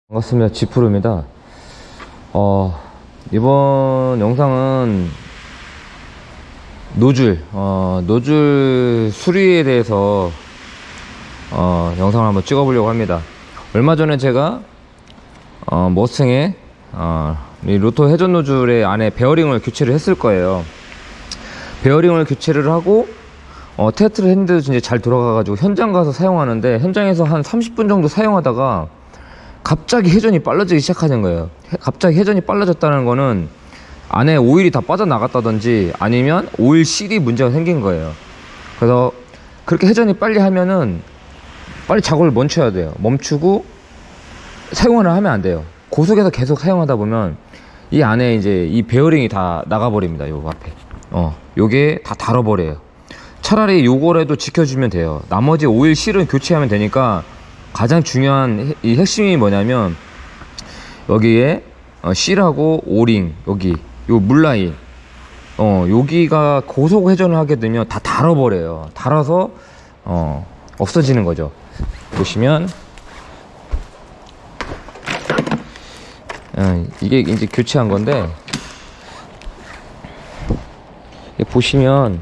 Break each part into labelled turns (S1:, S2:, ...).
S1: 반갑습니다. 지프로입니다. 이번 영상은 노즐 수리에 대해서 영상을 한번 찍어보려고 합니다. 얼마 전에 제가 머스탱의 이 로토 회전 노즐의 안에 베어링을 교체를 했을 거예요. 베어링을 교체를 하고 테스트를 했는데도 이제 잘 돌아가가지고 현장 가서 사용하는데, 현장에서 한 30분 정도 사용하다가 갑자기 회전이 빨라지기 시작하는 거예요. 갑자기 회전이 빨라졌다는 거는 안에 오일이 다 빠져나갔다든지 아니면 오일 실이 문제가 생긴 거예요. 그래서 그렇게 회전이 빨리 하면은 빨리 작업을 멈춰야 돼요. 멈추고 사용을 하면 안 돼요. 고속에서 계속 사용하다 보면 이 안에 이제 이 베어링이 다 나가버립니다. 요 앞에 요게 다 닳아버려요. 차라리 요거라도 지켜주면 돼요. 나머지 오일 실은 교체하면 되니까, 가장 중요한 이 핵심이 뭐냐면 여기에 실하고 오링, 여기 요 물라인 여기가 고속 회전을 하게 되면 다 닳아버려요. 닳아서 없어지는 거죠. 보시면 이게 이제 교체한 건데, 보시면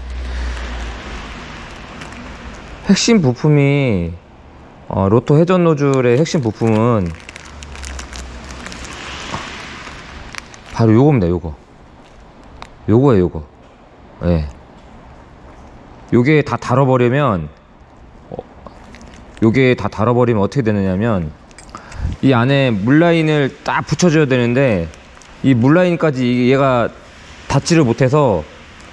S1: 핵심 부품이 로토 회전 노즐의 핵심 부품은 바로 요겁니다. 요거예요. 예. 요게 다 닳아버리면 어떻게 되느냐면, 이 안에 물라인을 딱 붙여줘야 되는데 이 물라인까지 얘가 닿지를 못해서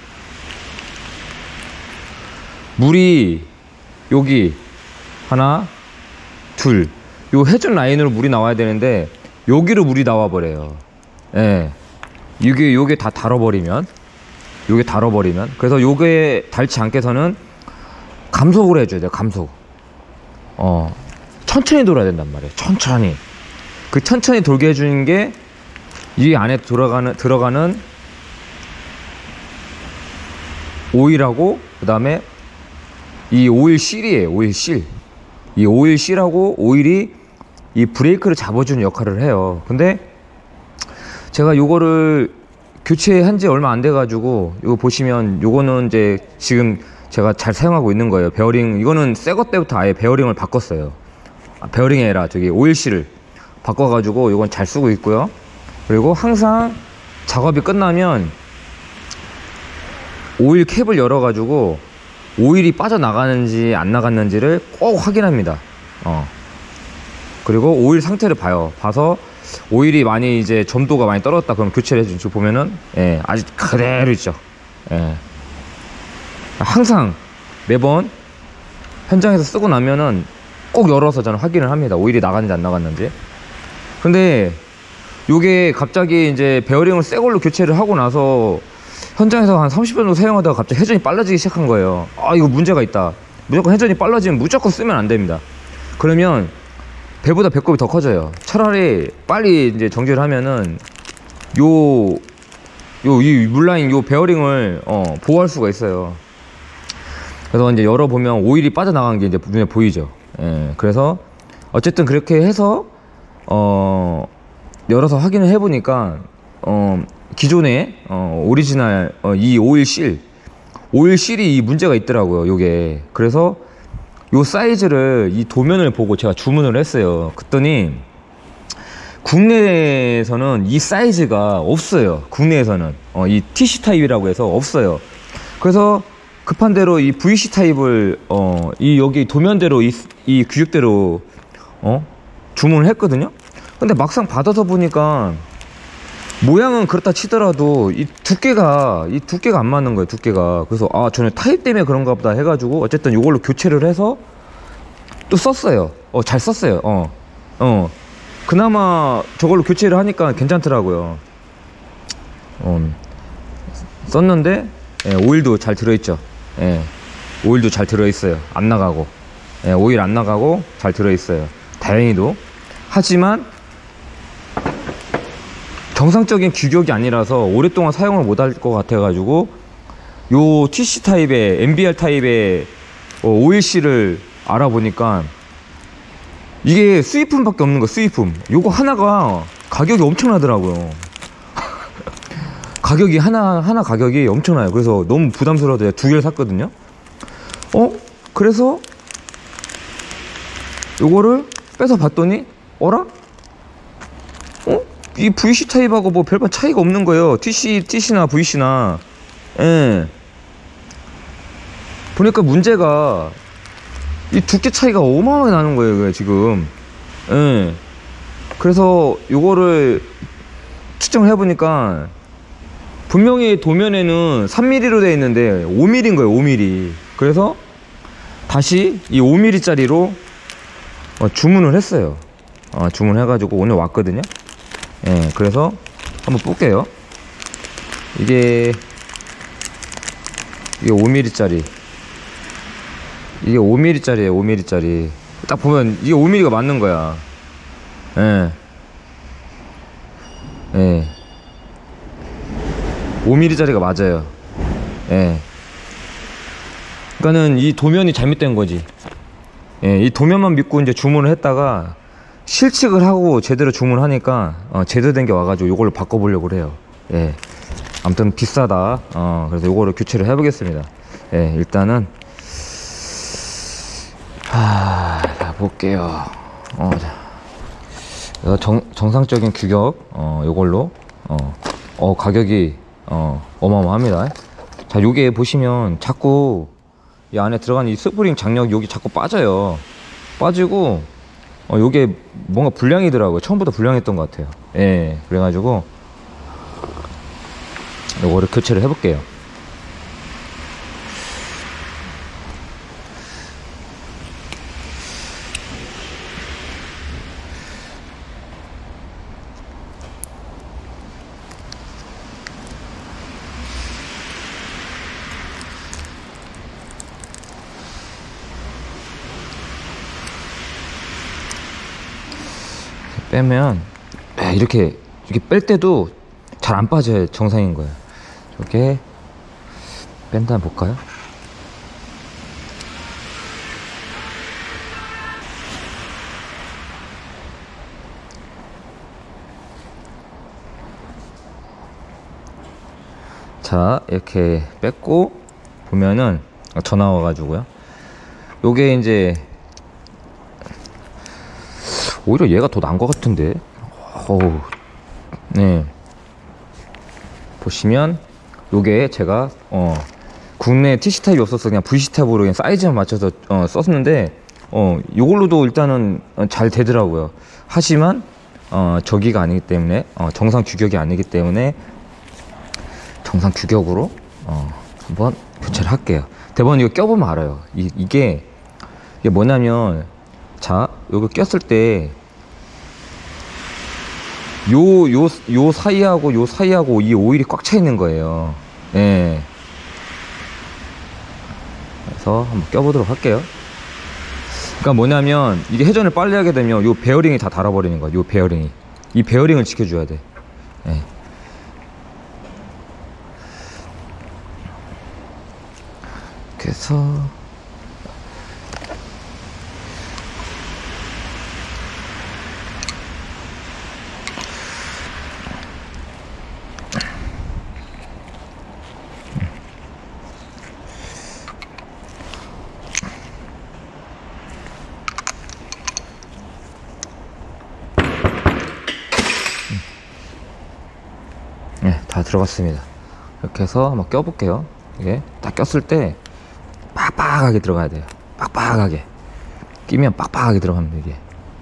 S1: 물이 여기 하나 둘, 요 회전 라인으로 물이 나와야 되는데 여기로 물이 나와 버려요. 예. 요게 다 닳아버리면, 그래서 요게 닳지 않게 해서는 감속을 해줘야 돼요. 감속. 천천히 돌아야 된단 말이에요. 천천히. 그 천천히 돌게 해주는 게 이 안에 들어가는 오일하고, 그 다음에 이 오일 실이에요. 오일 실. 이 오일 실하고 오일이 이 브레이크를 잡아주는 역할을 해요. 근데 제가 요거를 교체한 지 얼마 안 돼 가지고, 요거 보시면 요거는 이제 지금 제가 잘 사용하고 있는 거예요. 베어링, 이거는 새거 때부터 아예 베어링을 바꿨어요. 베어링이 아니라 저기 오일 실을 바꿔 가지고 요건 잘 쓰고 있고요. 그리고 항상 작업이 끝나면 오일 캡을 열어 가지고 오일이 빠져나가는지 안 나갔는지를 꼭 확인합니다. 그리고 오일 상태를 봐서 오일이 많이 이제 점도가 많이 떨어졌다 그럼 교체를 해주죠. 보면은 아직 그대로 있죠. 항상 매번 현장에서 쓰고 나면은 꼭 열어서 저는 확인을 합니다. 오일이 나갔는지 안 나갔는지. 근데 요게 갑자기 이제 베어링을 새 걸로 교체를 하고 나서 현장에서 한 30분 정도 사용하다가 갑자기 회전이 빨라지기 시작한 거예요. 이거 문제가 있다. 무조건 회전이 빨라지면 무조건 쓰면 안 됩니다. 그러면 배보다 배꼽이 더 커져요. 차라리 빨리 이제 정지를 하면은 이 물라인 요 베어링을 보호할 수가 있어요. 그래서 이제 열어보면 오일이 빠져나간 게 이제 눈에 보이죠. 그래서 어쨌든 그렇게 해서 열어서 확인을 해보니까 기존에 오리지널 이 오일 실이 이 문제가 있더라고요. 요게. 그래서 요 사이즈를, 이 도면을 보고 제가 주문을 했어요. 그랬더니 국내에서는 이 사이즈가 없어요. 국내에서는 이 TC 타입이라고 해서 없어요. 그래서 급한 대로 이 VC 타입을 여기 도면대로 이 규격대로 주문을 했거든요. 근데 막상 받아서 보니까 모양은 그렇다 치더라도 이 두께가 안 맞는 거예요. 두께가. 그래서 저는 타입 때문에 그런가 보다 해가지고 어쨌든 이걸로 교체를 해서 또 썼어요. 잘 썼어요. 그나마 저걸로 교체를 하니까 괜찮더라고요. 썼는데 오일도 잘 들어있죠. 오일도 잘 들어있어요. 안 나가고. 오일 안 나가고 잘 들어있어요. 다행히도. 하지만 정상적인 규격이 아니라서 오랫동안 사용을 못할 것 같아가지고 요 TC 타입의 MBR 타입의 오일실을 알아보니까 이게 수입품밖에 없는 거, 수입품. 요거 하나가 가격이 엄청나더라고요. 가격이 하나 가격이 엄청나요. 그래서 너무 부담스러워서 두 개를 샀거든요. 그래서 요거를 빼서 봤더니 어라? 이 VC 타입하고 뭐 별반 차이가 없는 거예요. TC나 VC나. 예. 보니까 문제가 이 두께 차이가 어마어마하게 나는 거예요, 이게 지금. 예. 그래서 요거를 측정을 해보니까 분명히 도면에는 3mm로 되어 있는데 5mm인 거예요, 5mm. 그래서 다시 이 5mm 짜리로 주문을 했어요. 주문해가지고 오늘 왔거든요. 예, 그래서 한번 볼게요. 이게 5mm 짜리. 이게 5mm 짜리에요, 5mm 짜리. 딱 보면 이게 5mm가 맞는 거야. 예. 예. 5mm 짜리가 맞아요. 예. 그러니까는 이 도면이 잘못된 거지. 예, 이 도면만 믿고 이제 주문을 했다가 실측을 하고 제대로 주문하니까 제대로 된 게 와가지고 요걸로 바꿔보려고 그래요. 예. 아무튼 비싸다. 그래서 요거를 교체를 해보겠습니다. 예, 일단은 자, 볼게요. 정상적인 규격 요걸로 가격이 어마어마합니다. 자, 요게 보시면 자꾸 이 안에 들어간 이 스프링 장력 여기 자꾸 빠져요. 빠지고 요게 뭔가 불량이더라고요. 처음부터 불량했던 것 같아요. 예, 그래가지고 요거를 교체를 해볼게요. 빼면 이렇게 뺄 때도 잘 안 빠져요. 정상인 거예요. 이렇게 뺀다 볼까요? 자, 이렇게 뺐고 보면은 전화 와가지고요. 요게 이제 오히려 얘가 더 나은 것 같은데. 어우. 네. 보시면 요게 제가 국내 TC 타입이 없어서 그냥 VC 타입으로 그냥 사이즈만 맞춰서 썼는데 요걸로도 일단은 잘 되더라고요. 하지만 저기가 아니기 때문에 정상 규격이 아니기 때문에 정상 규격으로 한번 교체를 할게요. 대본 이거 껴보면 알아요. 이게 뭐냐면, 자, 요거 꼈을 때 요 사이하고 요 사이하고 이 오일이 꽉 차 있는 거예요. 예. 그래서 한번 껴보도록 할게요. 그러니까 뭐냐면 이게 회전을 빨리 하게 되면 요 베어링이 다 닳아버리는 거야. 요 베어링이. 이 베어링을 지켜줘야 돼. 예. 그래서 네, 다 들어갔습니다. 이렇게 해서 한번 껴볼게요. 이게 딱 꼈을 때 빡빡하게 들어가야 돼요. 빡빡하게 끼면 빡빡하게 들어갑니다. 이게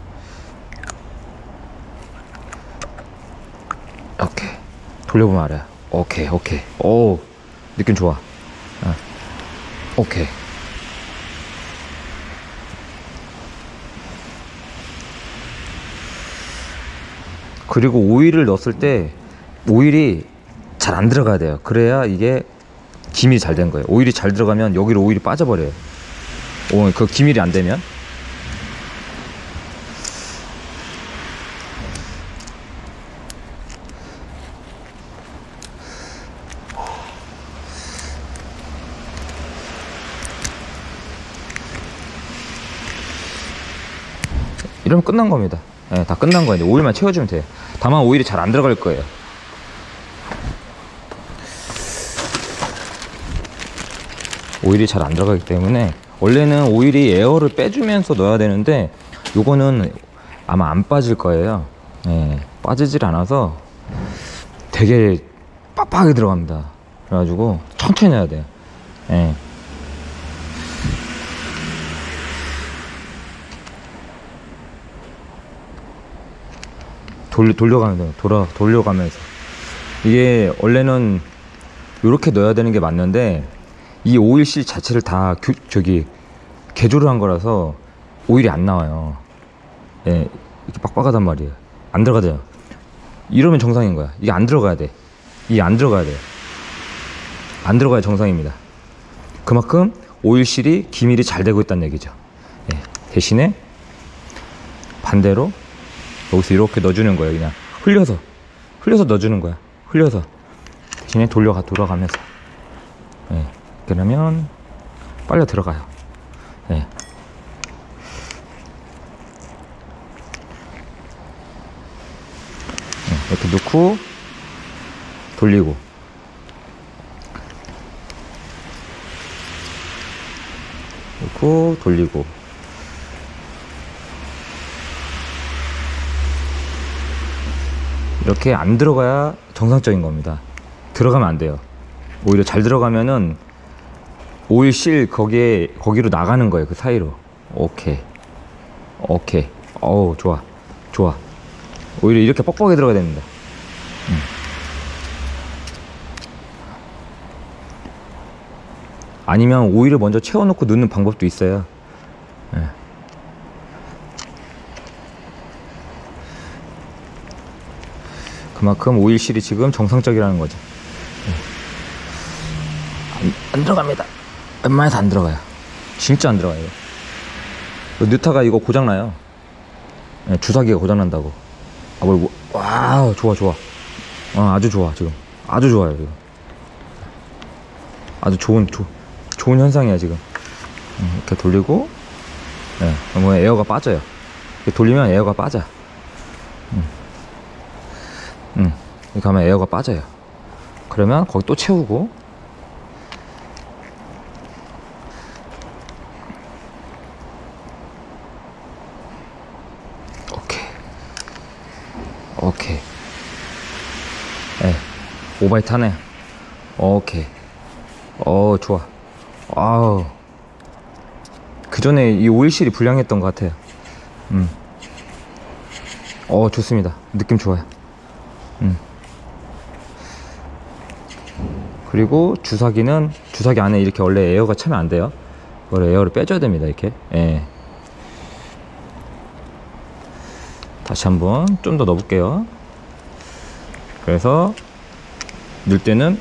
S1: 이렇게 돌려보면 알아요. 오케이. 오, 느낌 좋아. 오케이. 그리고 오일을 넣었을 때 오일이 잘 안 들어가야 돼요. 그래야 이게 기밀이 잘 된 거예요. 오일이 잘 들어가면 여기로 오일이 빠져버려요. 그 기밀이 안 되면. 이러면 끝난 겁니다. 예, 다 끝난 거예요. 오일만 채워주면 돼요. 다만 오일이 잘 안 들어갈 거예요. 오일이 잘 안 들어가기 때문에 원래는 오일이 에어를 빼주면서 넣어야 되는데 요거는 아마 안 빠질 거예요. 예, 빠지질 않아서 되게 빡빡하게 들어갑니다. 그래가지고 천천히 넣어야 돼요. 예. 돌려가면서 돌려가면서 이게 원래는 이렇게 넣어야 되는 게 맞는데 이 오일실 자체를 다 개조를 한 거라서 오일이 안 나와요. 예, 이렇게 빡빡하단 말이에요. 안 들어가죠. 이러면 정상인 거야. 이게 안 들어가야 돼. 이게 안 들어가야 돼. 안 들어가야 정상입니다. 그만큼 오일실이 기밀이 잘 되고 있다는 얘기죠. 예, 대신에 반대로 여기서 이렇게 넣어주는 거예요. 그냥 흘려서 넣어주는 거야. 흘려서 대신에 돌아가면서. 예, 그러면 빨려 들어가요. 예. 이렇게 넣고 돌리고 넣고 돌리고 이렇게 안 들어가야 정상적인 겁니다. 들어가면 안 돼요. 오히려 잘 들어가면은 오일실 거기로 나가는 거예요. 그 사이로. 오케이. 어우, 좋아. 오히려 이렇게 뻑뻑하게 들어가야 됩니다. 아니면 오일을 먼저 채워놓고 넣는 방법도 있어요. 예. 그만큼 오일실이 지금 정상적이라는 거죠. 안 들어갑니다. 웬만해서 안 들어가요. 진짜 안 들어가요. 뉴타가 이거 고장나요. 예, 주사기가 고장난다고. 와우, 좋아. 아주 좋아, 지금. 아주 좋아요, 지금. 아주 좋은 현상이야, 지금. 이렇게 돌리고, 예, 그러면 에어가 빠져요. 이렇게 돌리면 에어가 빠져. 이렇게 하면 에어가 빠져요. 그러면 거기 또 채우고, 오케이. 예, 오바이트 하네. 오케이. 좋아. 아우. 그 전에 이 오일실이 불량했던 것 같아요. 좋습니다. 느낌 좋아요. 그리고 주사기 안에 이렇게 원래 에어가 차면 안 돼요. 원래 에어를 빼줘야 됩니다. 이렇게. 예. 다시 한번 좀 더 넣어볼게요. 그래서 넣을 때는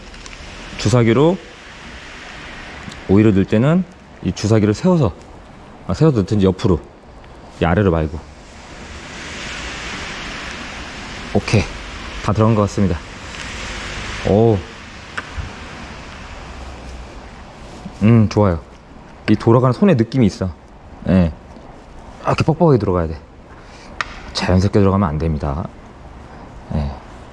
S1: 오일을 넣을 때는 이 주사기를 세워서 넣든지 옆으로, 이 아래로 말고. 오케이, 다 들어간 것 같습니다. 좋아요. 이 돌아가는 손의 느낌이 있어. 예, 이렇게 뻑뻑하게 들어가야 돼. 자연스럽게 들어가면 안 됩니다. 예.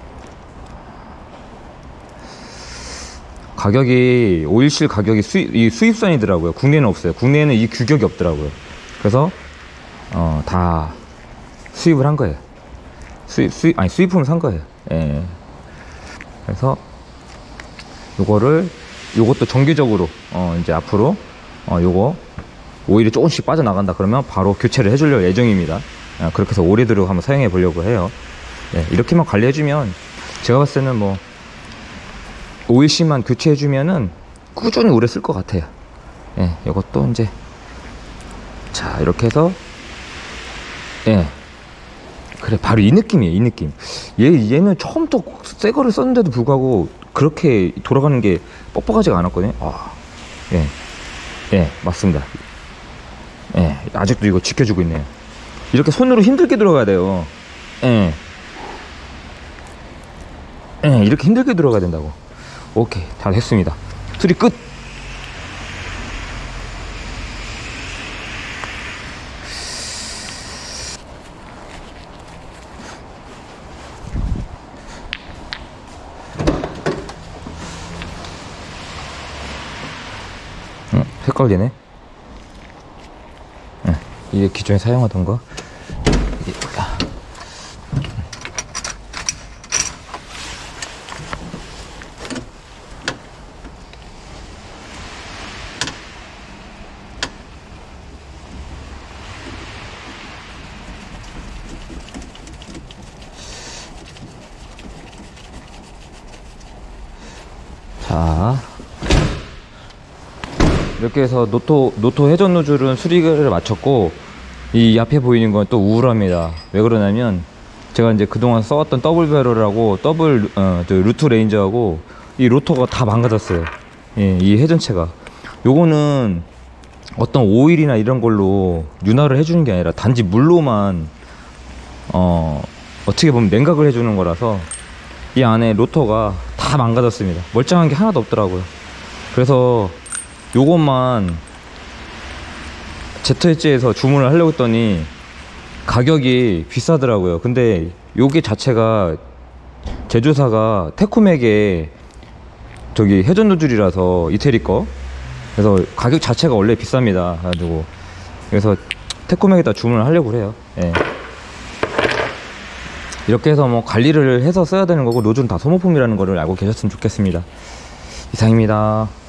S1: 오일실 가격이 수입산이더라고요. 국내는 없어요. 국내에는 이 규격이 없더라고요. 그래서 다 수입을 한 거예요. 수입품을 산 거예요. 예. 그래서 요것도 정기적으로 이제 앞으로 요거 오일이 조금씩 빠져나간다 그러면 바로 교체를 해줄 예정입니다. 그렇게 해서 오래도록 한번 사용해 보려고 해요. 예, 이렇게만 관리해주면 제가 봤을 때는 뭐 오일실만 교체해주면은 꾸준히 오래 쓸 것 같아요. 예, 이것도 이제 자 이렇게 해서 예, 그래 바로 이 느낌이에요. 이 느낌. 얘는 처음부터 새 거를 썼는데도 불구하고 그렇게 돌아가는 게 뻑뻑하지가 않았거든요. 예, 맞습니다. 예, 아직도 이거 지켜주고 있네요. 이렇게 손으로 힘들게 들어가야 돼요. 예, 이렇게 힘들게 들어가야 된다고. 오케이, 다 됐습니다. 수리 끝. 헷갈리네. 이게 기존에 사용하던 거. 이게, 자, 이렇게 해서 노토 회전 노즐은 수리를 마쳤고, 이 앞에 보이는 건 또 우울합니다. 왜 그러냐면 제가 이제 그동안 써왔던 더블 배럴하고 루트 레인저하고 이 로터가 다 망가졌어요. 예, 이 회전체가. 요거는 어떤 오일이나 이런 걸로 윤활을 해주는 게 아니라 단지 물로만 어떻게 보면 냉각을 해주는 거라서 이 안에 로터가 다 망가졌습니다. 멀쩡한 게 하나도 없더라고요. 그래서 요것만 ZH에서 주문을 하려고 했더니 가격이 비싸더라고요. 근데 요게 자체가 제조사가 테코맥의 저기 회전 노즐이라서 이태리 거, 그래서 가격 자체가 원래 비쌉니다. 그래가지고 그래서 테코맥에다 주문을 하려고 그래요. 예. 이렇게 해서 뭐 관리를 해서 써야 되는 거고, 노즐은 다 소모품이라는 거를 알고 계셨으면 좋겠습니다. 이상입니다.